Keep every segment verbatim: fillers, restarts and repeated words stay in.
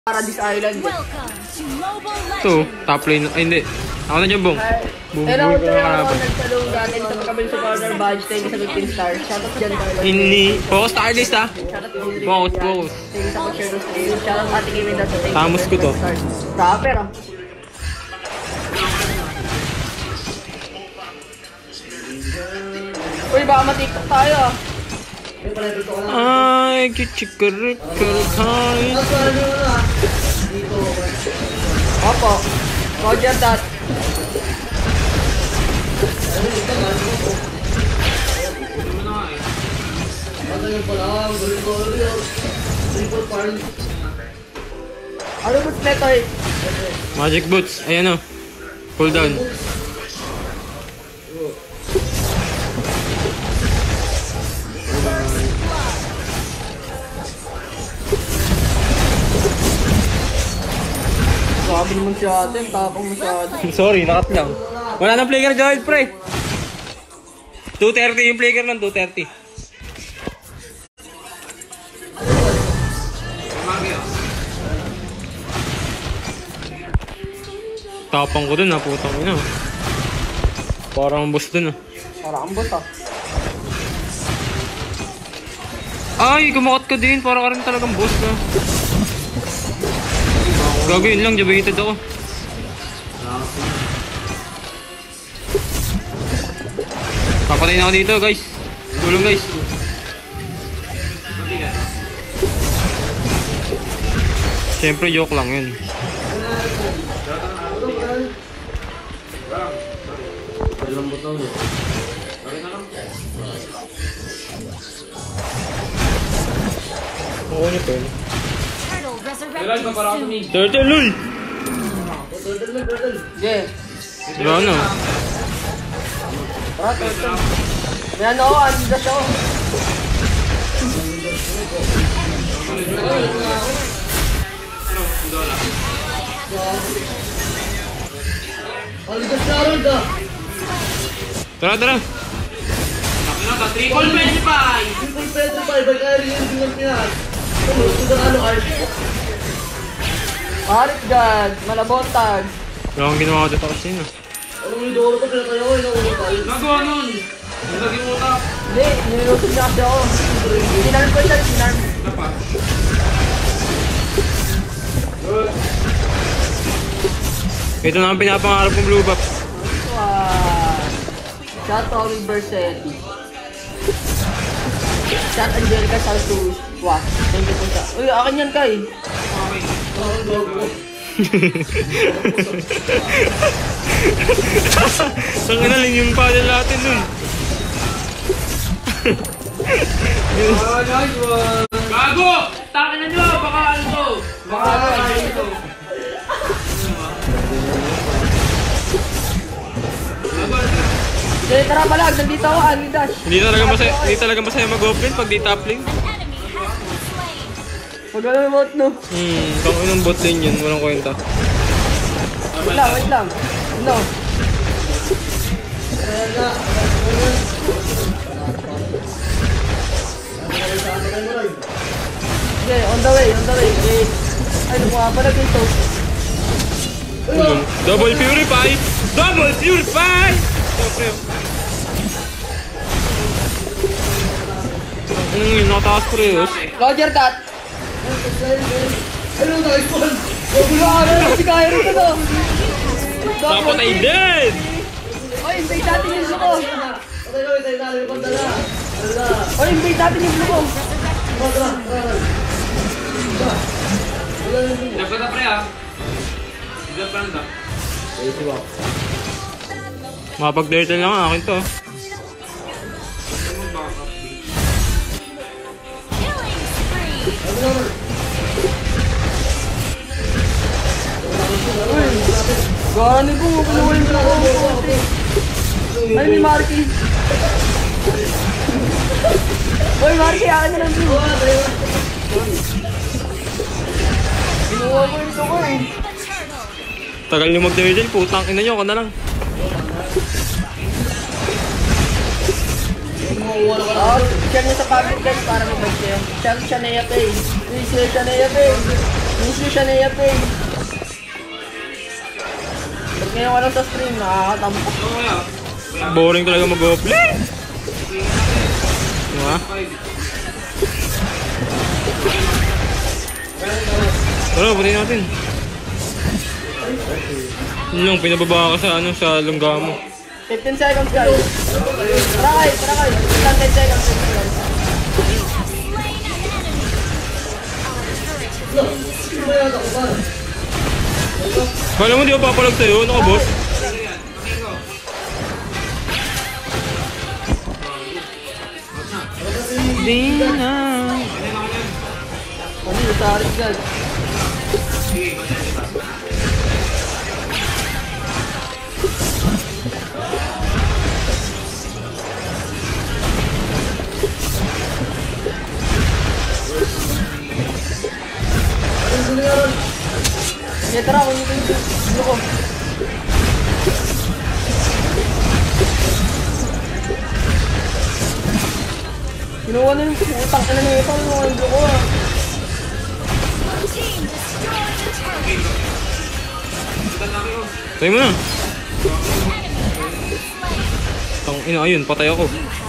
Paradise Island. Ito, top lane. Ay, hindi. Ako na dyan, Bong. Hello, sir. Ako nagsalong galing sa pagkabil sa corner badge. Thank you sa fifteen stars. Shoutout dyan, Carlos. Hindi. Focus Starlist, ha? Focus, focus. Thank you sa pag-share ng stream. Shoutout Ate Gaming dati. Thank you. Tamos ko to. Rapper, ah. Uy, baka matiktok tayo, ah. Ay, kichikarikarikai. Opo. Roger that. Ano boots neto eh? Magic boots. Ayan o. Pull down. Sabi naman si ate, tapang masyado. Sorry, nakat lang. Wala nang player Joel, pre. two thirty yung player ng two thirty. Tapang ko dun ha, putang ina. Parang boss dun ha. Parang boss ah. Ay, kumakat ka din. Parang ka rin talagang boss na. Gagawin lang, jabated ako. Papatayin ako dito guys. Tulong guys. Siyempre joke lang yun. Oo niyo po yun. Turtle, uy! Yeah. Diba ano? Tara, turtle. May ano ako, Adidas ako. Adidas na rin ka. Tara, tara! Triple twenty-five! Triple twenty-five, ay kaya rin yung binag niya. Ito na ano, Art? Art God, malabontag. Wala akong ginawa ko dito kasi yun. Ano yung doro ko, pinatayo ko, inaulot tayo. Nagawa nun! Nilaging utak. Hindi, nilutin niya kasi ako. Sinarm ko siya, sinarm. Ito na ang pinapangarap kong blue buff. Wow! Shout out Versetti. Shout Angelica Saltus. Wow, thank you po siya. Uy, akin yan, Kai. Saan na lang yung panel natin nun? Gago! Takin na nyo! Baka ano to? Baka ano to? Sige, tara palag. Nandito ako, Adidas. Hindi talaga masaya, hindi talaga masaya mag-open pag di top lane. Pag ano yung bot, no? Hmm, kung anong bot lane yun, walang kwenta. Wait lang, wait lang. No. Okay, on the way, on the way. Okay. Ay, lumuha pala dito. Double purify! Double purify! Siyempre. Ano yun, nakatakas ko rin. Roger that. Ano, nice one. Wala ka si Kyrie ka to. Papatay din! Oy, invade natin yung blue ko. Oy, invade natin yung blue ko. Nagpata pre ah. Diyan pa lang. Mapag-dirtle lang ang akin to. Gani po, kumuha yung blue ko. Ay, may Marky. Oy, Marky, akin na lang blue. Kinuha ko yung ko eh. Tagal nyo mag-dirtle, putang ina nyo, ka na lang. Oh, share niya sa public guys para may bike siya. Share siya na yata eh. Share siya na yata eh. Miss you siya na iya, pre. Ba't ngayon ka lang sa stream, nakakatampok. Boring talaga mag-offlane. Diba? Tara, patayin natin. Yun lang, pinababa ka sa ano, sa lungga mo. fifteen seconds guys. Tara kayo, tara kayo. Ilang ten seconds. Kala mo di ba papalag sa'yo? Ano ka, boss? Di na. Ano yung tarik guys? Ya tara, kung ito yung gulo ko. Kinuha na yung utang ka na na ito, kinuha yung gulo ko ah. Tayo mo na. Tang ina, ayun, patay ako.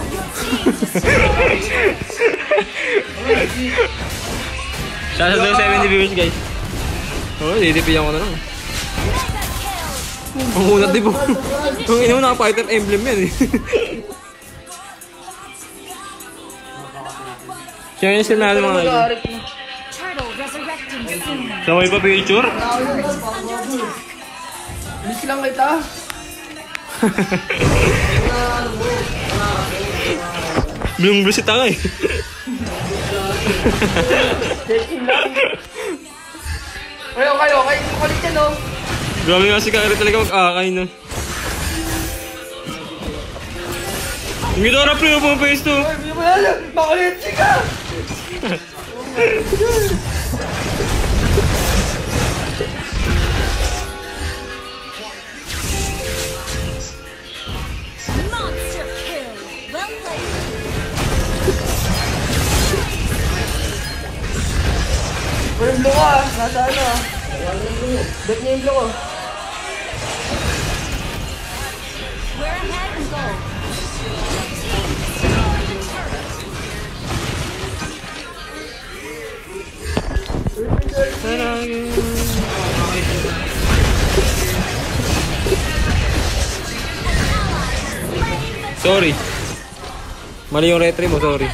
Shoutout sa seventy viewers guys. Oh, didipiyan ko na lang. Ang unat di po. Ang ina mo naka-fighter emblem yan eh. Share yung stream natin mga guys. Sabay pa picture? Bilis lang kita. Blum blum si tanga eh. Check-in lang. Okay, okay, okay. Kulit yan oh. Grabe nga si Kairi talaga mag-akay no. Yung gitara pre, upang face to. Ay, hindi mo yan. Makulit ka. Monster kill. Well played. Walang blow ka. Nasa ano ah. Bet niya yung blow ko. We're ahead and goal. Sorry. Mali yung retry mo, sorry.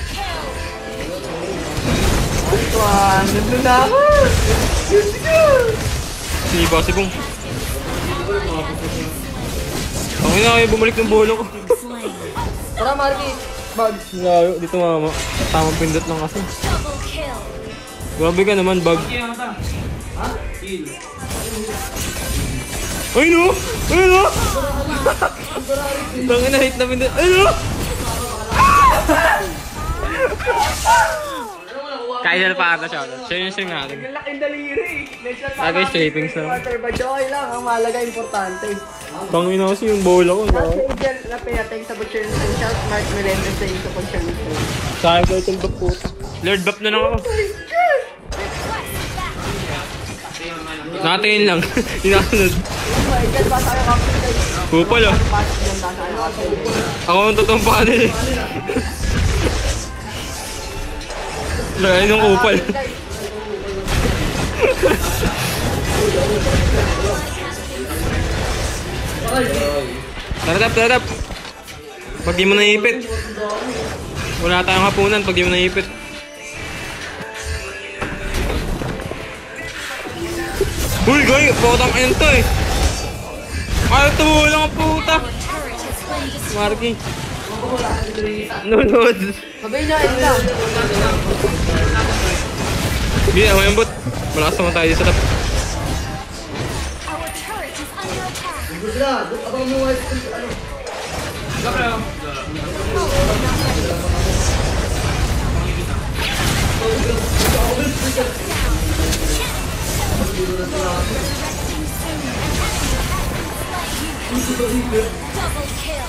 Ito ah. Nandun na ako. Siniba si Bong. Ang ina kayo bumalik ng bolo ko. Tara, Marky. Bag. Layo, dito mama. Tamang pindot lang kasi. Double kill. Grabe ka naman, bag. Ha? Kill. Ay no! Ay no! Tangin na hit na pindot. Ay no! Kaya na pa ata siya. Siya yung stream natin. Ang laking daliri. Lagay shapings na lang. Water ba? Okay lang. Ang mahalaga, importante. Tangin na kasi yung bola ko. Sa Angel na pinatay sa butcher ng screenshot, Mark Melendez sa ito pag siya nito. Sayang ko itong bap po. Lord bap na lang ako. Nakatingin lang. Hinasunod. Oh my God, basta kayo kapit kayo. Kupal ah. Pasok yan, nasa ano kasi. Ako ang totoong panel eh. Lagay nung kupal. Taratap, taratap. Pag di mo naipit. Wala tayong hapunan pag di mo naipit. Uy, goy! Putang ina to eh. Ay, tumulong ang puta. Marky. Nunod. Sabihin niya, ito lang. Hindi, ako yung bot. Malakas naman tayo sa top. Our turret is under attack. Double kill.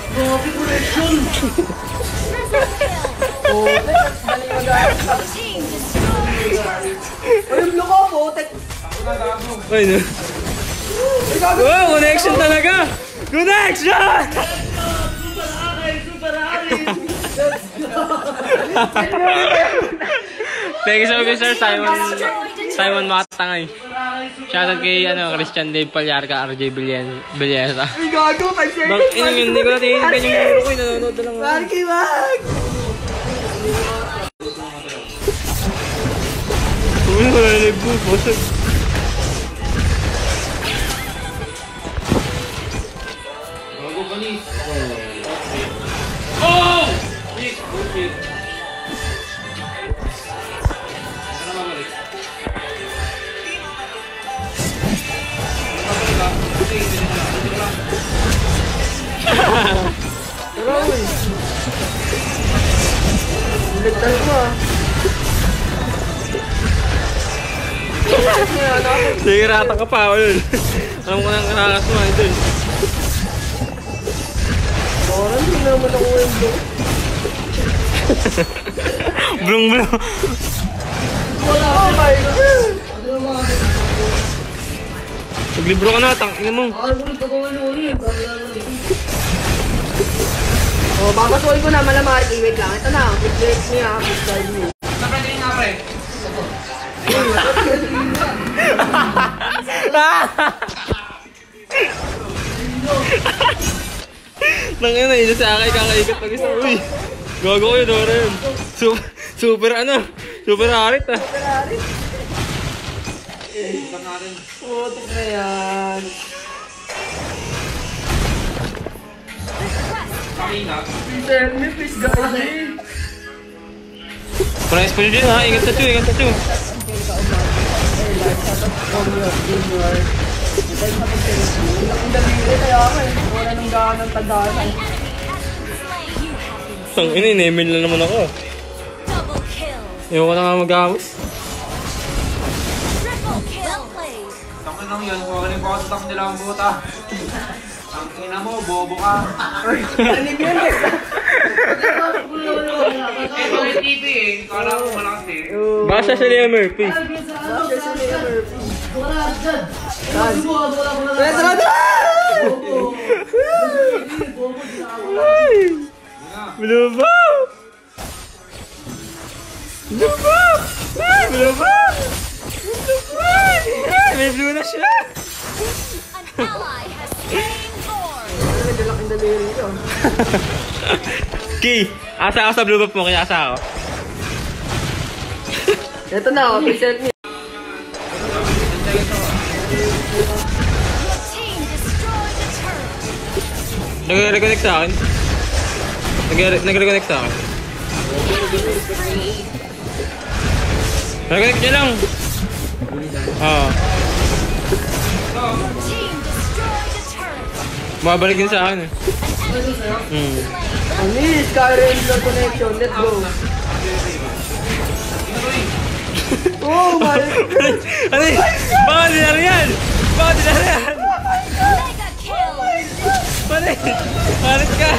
Oh, dali mag-aaral. Team destroyed. Ay, yung blue ko, putek. Uy, no. Wow, connection talaga! Connection! Thank you so much, Sir Simon. Simon Makatangay. Shoutout kay ano, Christian Dave Palyarca, R J Bilyesa. Ay, gago, five seconds. Bang, ino yun, hindi ko natin yung muro ko, nanonood na lang ako. Marky, wag! Uy, wala na yung busog. Bago pa ni. Oh! Shit! Oh shit! Ano mabalik? Pero, uy. Ligtas mo, ah. Sige, rata ka pa, ulol. Alam ko nang nakakasma, ito. Parang hindi naman ako yung blue. Blung blung. Oh my God! Maglibro ka na, tangin mo. Oh, babasuhin ko na malamar. Wait lang, ito na. Wait niya, wait guard me. Napre, tingin nga pre. Nangin na, ina sa akin, kakaikat pag isa. Uy, gago ko yun, Dora yun. Super, super ano, super harit ah. Putik na yan. Tell me, please guard me. Price po dyan ha, ingat sa chu, ingat sa chu. Ang daliri kaya ako eh. Wala nang gaan ng tagasan. Tangin na, in-email na naman ako. Double kill. Ewan ko na nga mag-aamos. Triple kill. Well played. Tangin lang yan, huwag na yung contact nila ang buta. Ang ina mo, bobo ka. Anim yan eh. Eh, bakit T V eh? Kala ko malakas eh. Basa sa Liam Murphy. Pedro, tara! Blue ball! Blue ball! Blue ball! May blue na siya! An ally has slain Lord. Medyo laking daliri ko. Key, asa ako sa blue buff mo, kaya asa ako. Ito na, oh, present me. Team destroyed the turret. Nag-reconnect sa akin. Nag- Nag-reconnect sa akin. Reconnect niya lang. Oo. Team destroyed the turret. Mabalik din sa akin eh. Hmm. Anis, Karen, blood connection, let's go. Oh my God! Ano yun? Baka dinari yan! Baka dinari yan! Mega kill. Ano yun? Halit ka!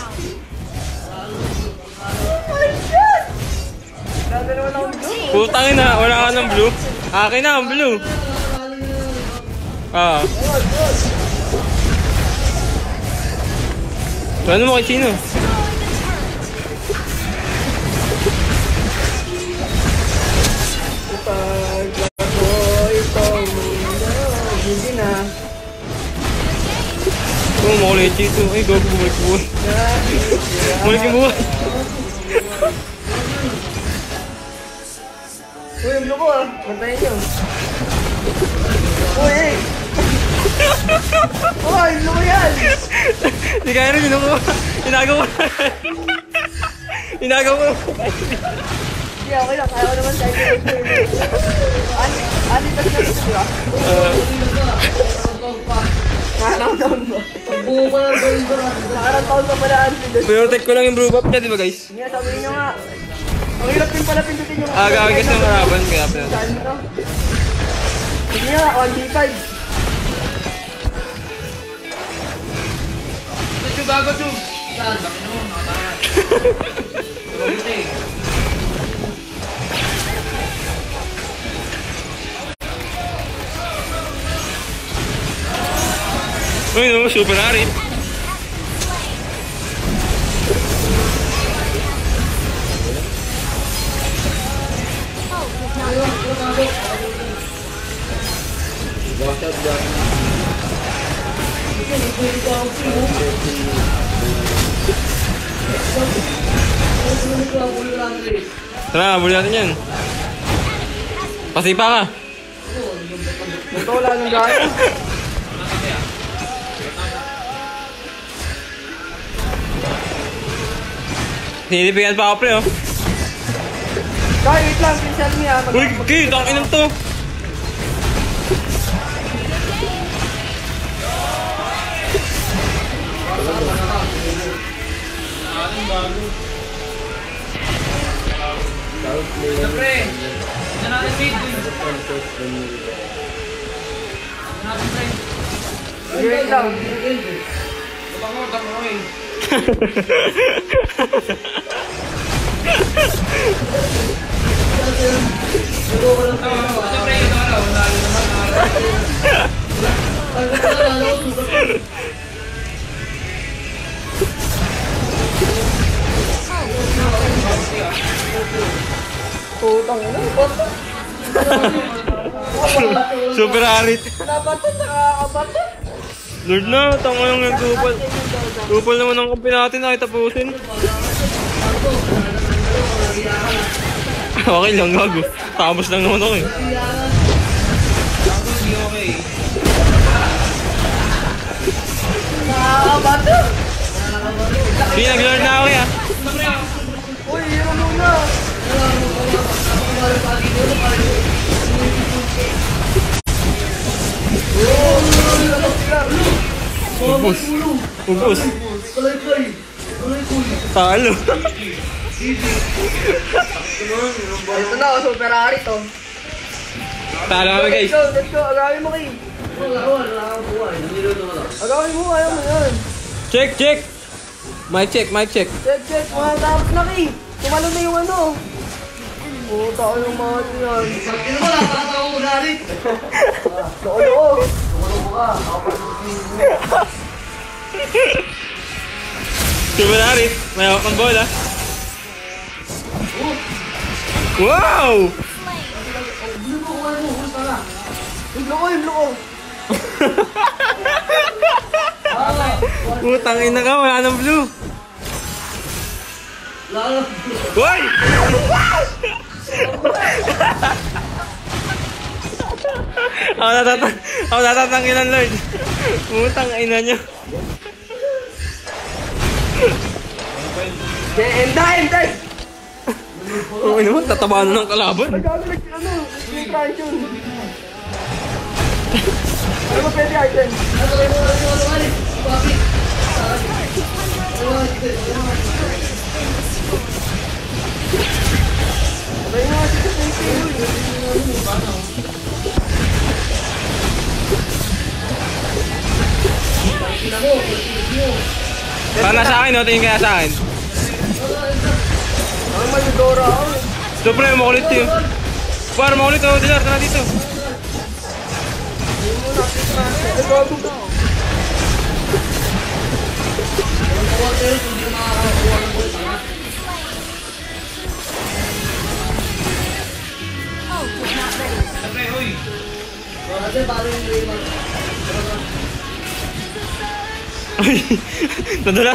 Nasa naman ako blue. Putangin na, wala ka ng blue. Akin na ang blue. Ah. Ano mo kay sino? Pag ako ito muna, hindi na. Oo, makulay dito. Ay, gago, bumalik buhay. Bumalik yung buhay. Uy, yung blue ko ah. Bantayin nyo. Uy, eh. Uy, blue ko yan. Hindi kaya rin, inuko. Inagaw ko. Inagaw ko. Hindi, okay lang. Kaya ko naman sa ito. Ani, ani, tas na ito, di ba? Nakarang taon mo. Buo ko lang gawin ko. Nakarang taon mo pala, Andy. Protect ko lang yung blue buff niya, di ba guys? Nga, sabihin nyo nga. Ang hirap din pala pindutin yung... Ah, gawin kasi ng harapan, kaya pala. Saan mo? Sige nga, one v five. Ito gago, Chub. Saan? Dami mo, nakatakas. Gago eh. Uy, no, super harit. Tara, buli natin yan. Pasipa ka. Ito wala nang gaya. Nilipigan pa ako, pre, oh. Kaya, wait lang, pinsan niya. Uy, kayo, tangin lang to. Siyempre, hindi natin feed. Hindi natin pre. Wait lang. Tapang mo, tapang mo eh. Siyempre, ito ano, lalo naman Putang ina, bata. Super harit. Nabato, nakakabato. Lord na, tango yung nagtupal. Tupal naman ang kampi natin, ay tapusin. Okay lang, gago. Tapos lang naman ako eh. hindi okay. Nakakabato. Sige, nag-lord na ako eh, ah. Uy, hero muna. Ubus. Ubus. Talo. Ito na, super hari to. Talo kami, guys. Let's go, let's go. Agawin mo kayo. Agawin mo, ayaw mo yan. Check, check. Mic check, mic check. Check, check. Mga tapos na kayo. Tumalo na yung ano. Puta ko yung mga yan. Sino mo lang, para ako magalit. Loko-loko. Super harit. May hawak ng bola. Wow! Yung loko, yung loko. Putang ina ka, wala nang blue. Hoy! Ako natatang, ako natatangilan, Lord. Putang ina nyo. Enda, enda. Oo naman, tatabaan na ng kalaban. Nagkakalag, ano, yung transyon. Ano ba pwede, Arden? Ano ba yung bakit? Sabay nga, si Para sa akin, no? Tingin kaya sa akin. Ang Mayudora ako. Siyempre, makulit yun. Para makulit, oh, Dilar, tara dito. Siyempre, uy. Ay, nadulas.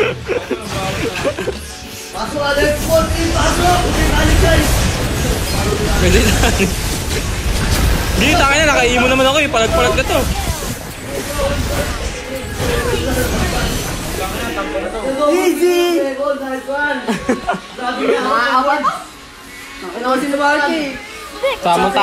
Pasok, Alex! Pasok! Balik guys! Pwede na. Hindi, tangin na, nakaimo naman ako eh. Palag-palag na to. Easy! Nakakawan! Ano kasi na bakit eh? Tamang